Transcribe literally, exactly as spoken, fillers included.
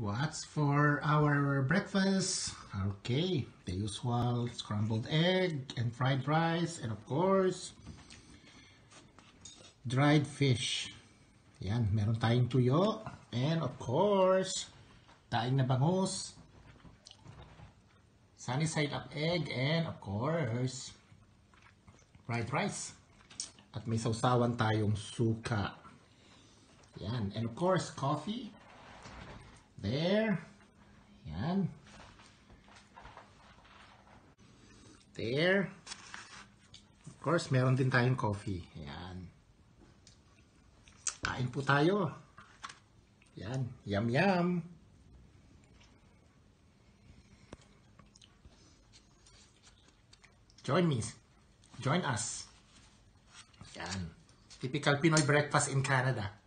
What's for our breakfast? Okay, the usual scrambled egg and fried rice, and of course, dried fish. Yan, meron tayong tuyo, and of course, daing na bangus, sunny side up egg, and of course, fried rice. At may sausawan tayong suka. Yan, and of course, coffee. There. Yan. There. Of course, meron din tayong coffee. Yan. Kain po tayo. Yan. Yum, yum. Join me. Join us. Yan. Typical Pinoy breakfast in Canada.